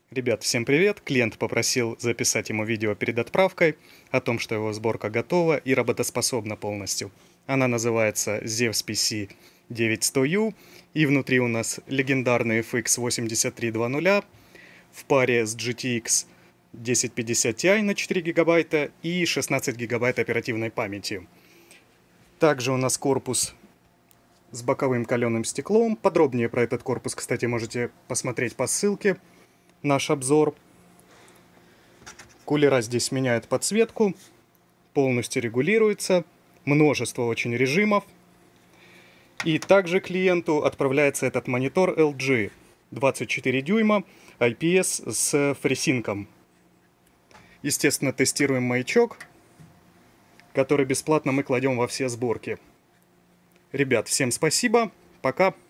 Ребят, всем привет! Клиент попросил записать ему видео перед отправкой о том, что его сборка готова и работоспособна полностью. Она называется Zevs PC 9100U, и внутри у нас легендарный FX 8300 в паре с GTX 1050 Ti на 4 гигабайта и 16 гигабайт оперативной памяти. Также у нас корпус с боковым каленым стеклом. Подробнее про этот корпус, кстати, можете посмотреть по ссылке. Наш обзор. Кулера здесь меняют подсветку, полностью регулируется, множество очень режимов. И также клиенту отправляется этот монитор LG 24 дюйма IPS с фрисинком. Естественно, тестируем маячок, который бесплатно мы кладем во все сборки. Ребят, всем спасибо, пока!